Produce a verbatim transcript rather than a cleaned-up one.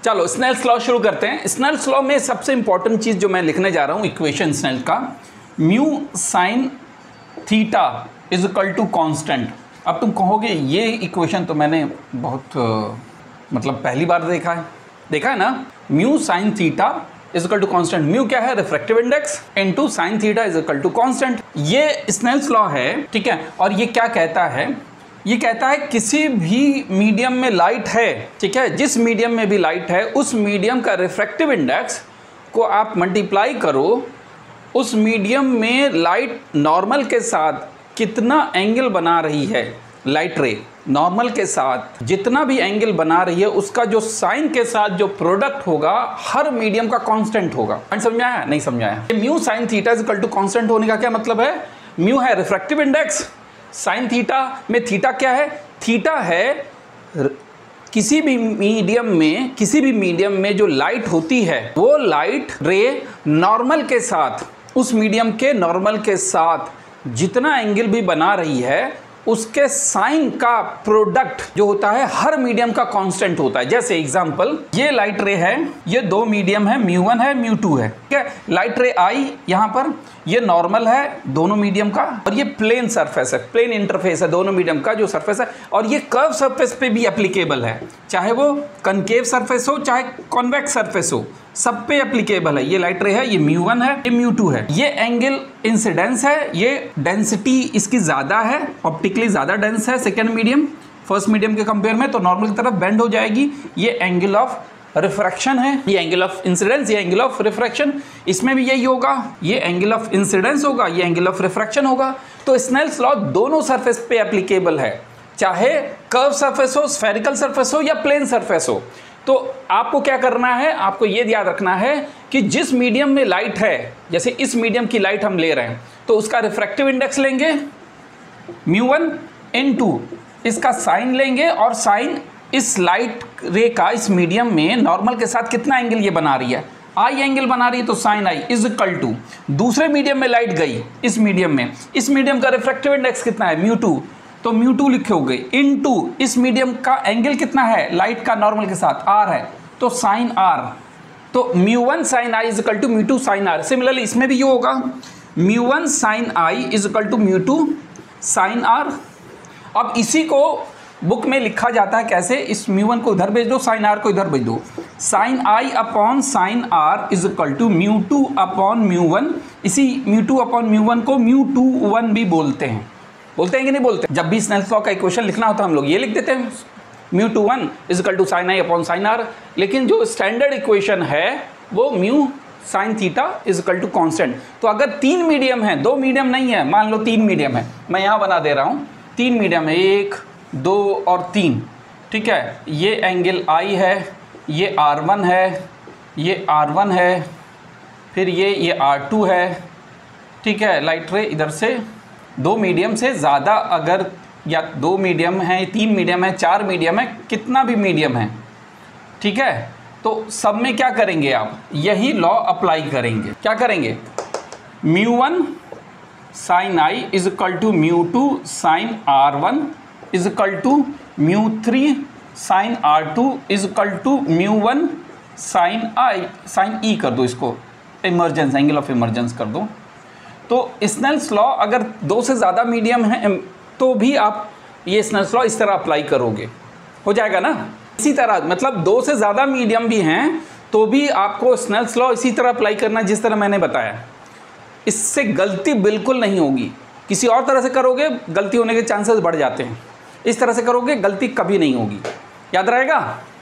चलो Snell's law शुरू करते हैं। स्नेल्स लॉ में सबसे इंपॉर्टेंट चीज़ जो मैं लिखने जा रहा हूँ, इक्वेशन स्नेल का, mu sine theta is equal to constant. अब तुम कहोगे ये इक्वेशन तो मैंने बहुत uh, मतलब पहली बार देखा है देखा है ना। Mu sine theta is equal to constant. Mu क्या है? Refractive index into sine theta is equal to constant. ये स्नेल्स लॉ है, ठीक है। और ये क्या कहता है? ये कहता है किसी भी मीडियम में लाइट है, ठीक है, जिस मीडियम में भी लाइट है उस मीडियम का रिफ्रैक्टिव इंडेक्स को आप मल्टीप्लाई करो उस मीडियम में लाइट नॉर्मल के साथ कितना एंगल बना रही है। लाइट रे नॉर्मल के साथ जितना भी एंगल बना रही है उसका जो साइन के साथ जो प्रोडक्ट होगा हर मीडियम का कांस्टेंट होगा। समझ में आया? नहीं समझ आया? Mu sine theta is equal to constant होने का क्या मतलब है? म्यू है रिफ्रैक्टिव इंडेक्स, साइन थीटा में थीटा क्या है? थीटा है किसी भी मीडियम में किसी भी मीडियम में जो लाइट होती है वो लाइट रे नॉर्मल के साथ उस मीडियम के नॉर्मल के साथ जितना एंगल भी बना रही है उसके साइन का प्रोडक्ट जो होता है हर मीडियम का कांस्टेंट होता है। जैसे एग्जांपल, ये लाइट रे है, ये दो मीडियम है, म्यू वन है, म्यू टू है, ठीक है। लाइट रे आई यहाँ पर, ये नॉर्मल है दोनों मीडियम का, और ये प्लेन सरफेस है, प्लेन इंटरफेस है दोनों मीडियम का जो सरफेस है, और ये कर्व सरफेस पे भी एप्लीकेबल है, चाहे वो कनकेव सरफेस हो चाहे कॉन्वेक्स सरफेस हो, सब पे एप्लीकेबल है। ये लाइट रे है, ये म्यू वन है, ये म्यू टू है। ये एंगल इंसिडेंस है, ये डेंसिटी इसकी ज़्यादा है, ऑप्टिकली ज़्यादा डेंस है सेकेंड मीडियम फर्स्ट मीडियम के कंपेयर में, तो नॉर्मल की तरफ बेंड हो जाएगी। ये एंगल ऑफ रिफ्रैक्शन है, ये एंगल ऑफ इंसिडेंस, ये एंगल ऑफ रिफ्रैक्शन, इसमें भी यही होगा, ये एंगल ऑफ इंसिडेंस होगा, ये एंगल ऑफ रिफ्रैक्शन होगा। तो स्नेल्स लॉ दोनों सरफेस पे एप्लीकेबल है, चाहे कर्व सरफेस हो, स्फेरिकल सरफेस हो या प्लेन सरफेस हो। तो आपको क्या करना है? आपको ये याद रखना है कि जिस मीडियम में लाइट है, जैसे इस मीडियम की लाइट हम ले रहे हैं तो उसका रिफ्रैक्टिव इंडेक्स लेंगे म्यू वन इन टू, इसका साइन लेंगे, और साइन इस लाइट रे का इस मीडियम में नॉर्मल के साथ कितना एंगल ये बना रही है, आई एंगल बना रही है, तो sine I is equal to, दूसरे मीडियम में लाइट गई इस मीडियम में, इस मीडियम का रिफ्रैक्टिव इंडेक्स कितना है? म्यू टू, तो म्यू टू लिखोगे इन टू इस मीडियम का एंगल कितना है लाइट का नॉर्मल के साथ, आर है, तो साइन आर, तो mu one sine I is equal to mu two sine R. Similarly इसमें भी ये होगा, mu one sine I is equal to mu two sine R. अब इसी को बुक में लिखा जाता है कैसे? इस म्यू वन को इधर भेज दो, साइन आर को इधर भेज दो, sine I upon sine R is equal to mu two upon mu one. इसी mu two upon mu one को म्यू टू वन भी बोलते हैं, बोलते हैं कि नहीं बोलते? जब भी स्नेल्स लॉ का इक्वेशन लिखना होता है हम लोग ये लिख देते हैं, mu two one is equal to sine I upon sine R. लेकिन जो स्टैंडर्ड इक्वेशन है वो mu sine theta is equal to constant. तो अगर तीन मीडियम है, दो मीडियम नहीं है, मान लो तीन मीडियम है, मैं यहाँ बना दे रहा हूँ, तीन मीडियम है, एक दो और तीन, ठीक है। ये एंगल आई है, ये आर वन है, ये आर वन है, फिर ये ये आर टू है, ठीक है। लाइट रे इधर से दो मीडियम से ज़्यादा, अगर या दो मीडियम है, तीन मीडियम है, चार मीडियम है, कितना भी मीडियम है, ठीक है, तो सब में क्या करेंगे आप? यही लॉ अप्लाई करेंगे। क्या करेंगे? Mu one sine I is equal to mu two sine R one is equal to mu three sine R two is equal to mu one sine I, sine E कर दो, इसको emergence, angle of emergence कर दो। तो Snell's law अगर दो से ज़्यादा मीडियम है तो भी आप ये स्नेल्स लॉ इस तरह अप्लाई करोगे, हो जाएगा ना। इसी तरह मतलब दो से ज़्यादा मीडियम भी हैं तो भी आपको स्नेल्स लॉ इसी तरह अप्लाई करना जिस तरह मैंने बताया। इससे गलती बिल्कुल नहीं होगी। किसी और तरह से करोगे गलती होने के चांसेस बढ़ जाते हैं, इस तरह से करोगे गलती कभी नहीं होगी, याद रहेगा।